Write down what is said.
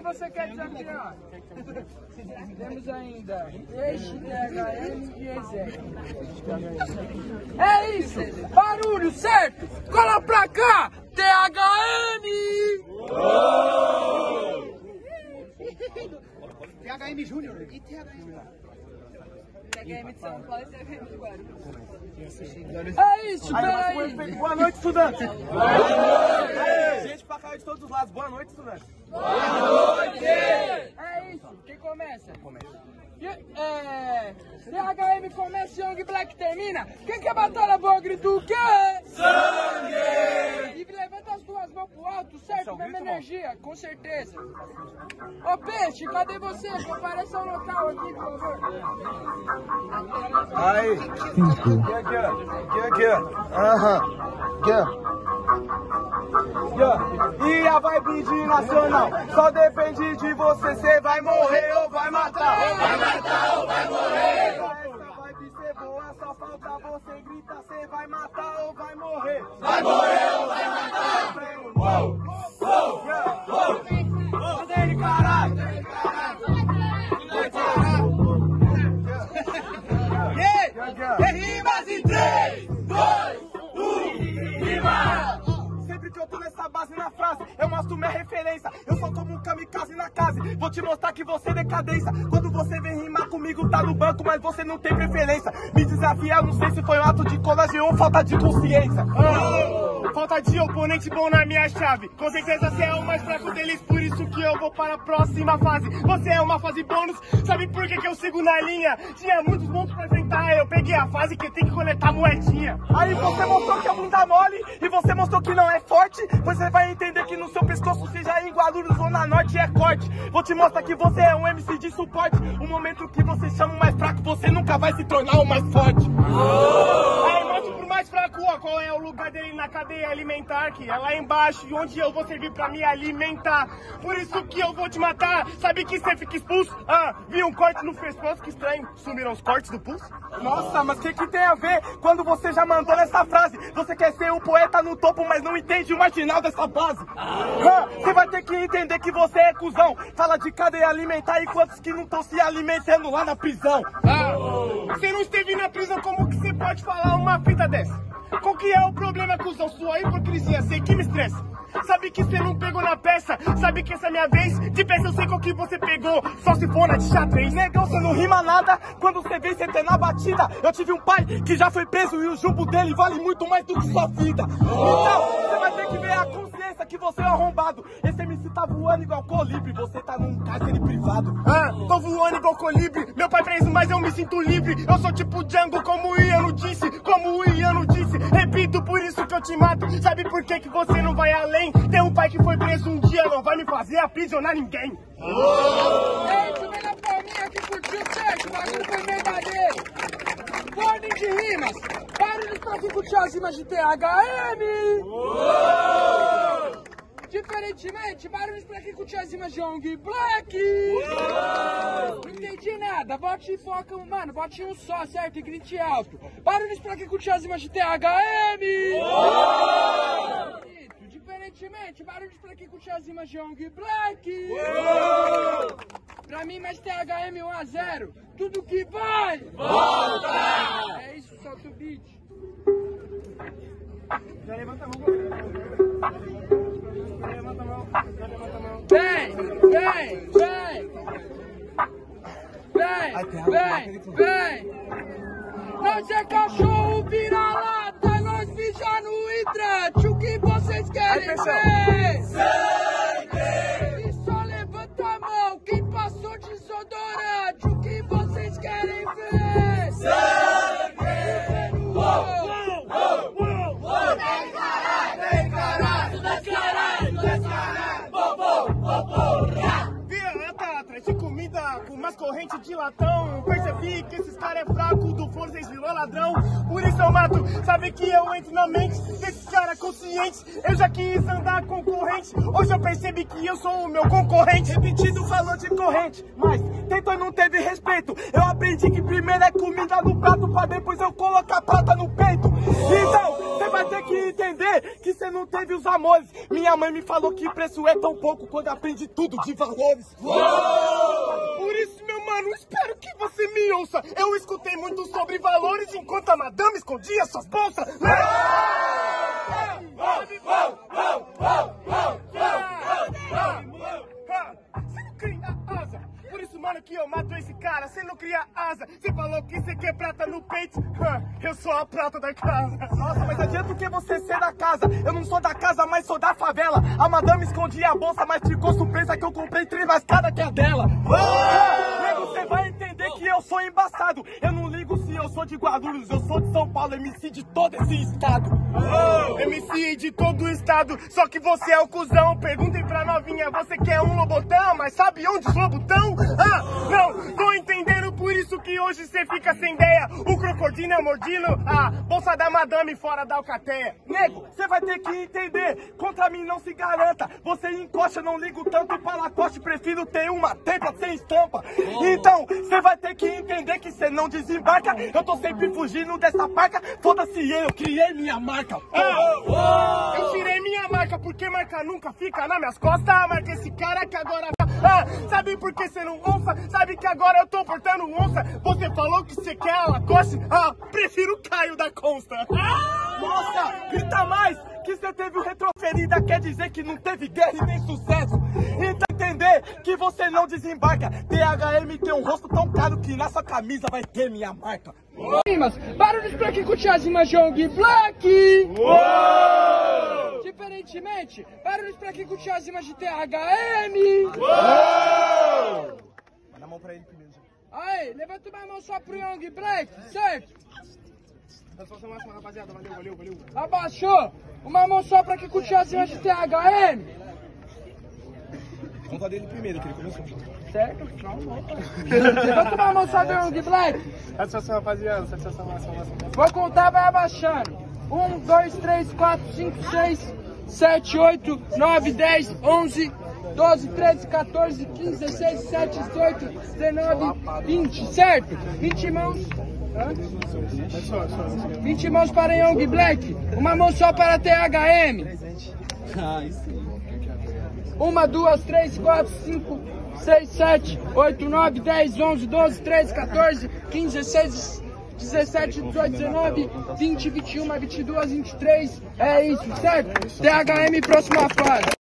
você quer desafiar? Temos ainda Peixe, THM e Ezequiel. É isso! Barulho, certo? Cola pra cá! THM! THM Júnior e THM. THM de São Paulo e THM de Guarulhos. É isso, peraí! Boa noite, estudantes! Boa noite! Gente pra cá de todos os lados, boa noite, estudantes! Boa noite! É isso, quem começa? THM começa e Young Black termina. Quem quer batalha boa grita o quê? Sangue! E levanta as duas mãos pro alto, certo? Mesma energia, com certeza. Ô Peixe, cadê você? Compareça ao local aqui, por favor. Aí! Aqui, ó. Aham. Aqui, ó. E a vibe de nacional só depende de você, cê vai morrer ou vai matar. Vai matar ou vai morrer. Essa vibe ser boa, só falta você gritar, cê vai matar ou vai morrer. Vai morrer ou vai matar. Cadê ele, caralho? Rimas em 3, 2, 1, rima! Sempre que eu tô nessa base na frase, eu mostro minha referência. Eu sou como um kamikaze na casa. Vou te mostrar que você é decadência. Quando você vem rimar comigo, tá no banco, mas você não tem preferência. Me desafiar, não sei se foi um ato de colagem ou falta de consciência. Falta de oponente bom na minha chave. Com certeza você é o mais fraco deles, por isso que eu vou para a próxima fase. Você é uma fase bônus, sabe por que eu sigo na linha? Tinha muitos monstros pra enfrentar, eu peguei a fase que tem que coletar moedinha. Aí você mostrou que é bunda mole e você mostrou que não é forte. Você vai entender que no seu pescoço, seja em Guarulhos ou na Norte, é corte. Vou te mostrar que você é um MC de suporte. O momento que você chama o mais fraco, você nunca vai se tornar o mais forte. Aí mostra pro mais fraco, ó, qual é o lugar dele na cadeia alimentar, que é lá embaixo, e onde eu vou servir pra me alimentar. Por isso que eu vou te matar. Sabe que você fica expulso? Vi um corte no pescoço, que estranho. Sumiram os cortes do pulso? Nossa, mas o que tem a ver quando você já mandou nessa frase? Você quer ser o poeta no topo, mas não entende o marginal dessa base. Você vai ter que entender que você é cuzão. Fala de cadeia alimentar e quantos que não estão se alimentando lá na prisão. Você não esteve na prisão, como que você pode falar uma fita dessa? Qual que é o problema, cuzão? Sua hipocrisia, sei que me estressa. Sabe que você não pegou na peça, sabe que essa é minha vez. De peça eu sei qual que você pegou, só se for na de xadrez. Negão, você não rima nada, quando você vem, você tem na batida. Eu tive um pai que já foi preso e o jumbo dele vale muito mais do que sua vida. Então, você vai ter que ver a consciência que você é arrombado. Esse MC tá voando igual colibri, você tá num cárcere privado. Tô voando igual colibri, meu pai preso, mas eu me sinto livre. Eu sou tipo Django, como o Iano disse, repito, por isso que eu te mato. Sabe por que você não vai além? Tem um pai que foi preso um dia, não vai me fazer aprisionar ninguém. Ei, também na palminha que curtiu, certo? O bagulho foi verdadeiro. Ordem de rimas. Barulhos pra quem curtiu as rimas de THM. Diferentemente, barulhos pra quem curtiu as rimas de Young Black. Não entendi nada. Bote e foca, mano, bote um só, certo? E grite alto. Barulhos pra quem curtiu as rimas de THM. Diferentemente, barulhos pra quem curtiu as rimas de Young Black. Pra mim, mais THM 1-0. Tudo que vai, volta! É isso, solta o beat. Já levanta a mão. Levanta a mão. Vem! Nós é cachorro vira-lata, nós mija no hidrante. O que vocês querem ver? Sangue! E só levanta a mão quem passou desodorante. O que vocês querem ver? Sangue! Vira-lata atrás de comida com umas corrente de latão. Percebi que esses caras é fraco, do forno vocês virou ladrão. Por isso eu mato, sabe que eu entro na mente desses caras conscientes. Eu já quis andar concorrente, hoje eu percebi que eu sou o meu concorrente. Repetido falou de corrente, mas tentou e não teve respeito. Eu aprendi que primeiro é comida no prato, pra depois eu colocar a prata no peito. Então, você vai ter que entender que você não teve os amores. Minha mãe me falou que preço é tão pouco quando aprende tudo de valores. Por isso, meu mano, espero que você me ouça. Eu escutei muito sobre valores enquanto a madame escondia suas bolsas. Você não cria asa. Por isso, mano, que eu mato esse cara. Você não cria asa. Você falou que você quer prata no peito. Eu sou a prata da casa. Nossa, mas adianta o que você ser da casa. Eu não sou da casa, mas sou da favela. A madame escondia a bolsa, mas ficou surpresa que eu comprei 3 mais cara que a dela. Você vai entender que eu sou embaçado. Eu não ligo se eu sou de Guarulhos, eu sou de São Paulo, MC de todo esse estado. MC de todo o estado, só que você é o cuzão. Perguntem pra novinha, você quer um lobotão, mas sabe onde os lobos tão? Não, tô entendendo, por isso que hoje você fica sem ideia. O crocodilo é mordindo a bolsa da madame fora da alcateia. Nego, você vai ter que entender, contra mim não se garanta. Você encosta, não ligo tanto pra Lacoste, prefiro ter uma templa sem estampa. Então, você vai ter que entender que você não desembarca. Eu tô sempre fugindo dessa parca. Foda-se, eu criei minha marca. Eu tirei minha marca porque marca nunca fica nas minhas costas. Marca esse cara que agora... sabe por que você não onça? Sabe que agora eu tô portando onça? Você falou que você quer a Lacoste? Prefiro o Caio da Consta. Nossa, grita mais! Que você teve o retroferida quer dizer que não teve guerra e nem sucesso. Então entender que você não desembarca. THM tem um rosto tão caro que na sua camisa vai ter minha marca. Rimas, barulhos pra quem curte as rimas Young Black. Uou! Diferentemente, barulhos pra quem curte as rimas de THM. Uou! Manda a mão pra ele primeiro. Aí, levanta uma mão só pro Young Black, certo? Rapaziada, valeu. Abaixou! Uma mão só pra quem curte as rimas de THM. Vamos falar dele primeiro, que ele começou. Certo? Levanta uma mão só do Young Black. Satisfação, rapaziada. Satisfação. Vou contar, vai abaixando. 1, 2, 3, 4, 5, 6, 7, 8, 9, 10, 11, 12, 13, 14, 15, 16, 17, 18, 19, 20, certo? 20 mãos. 20 mãos para Young Black. Uma mão só para THM. 1, 2, 3, 4, 5, 6, 7, 8, 9, 10, 11, 12, 13, 14, 15, 16, 17, 18, 19, 20, 21, 22, 23. É isso, certo? THM, próxima fase.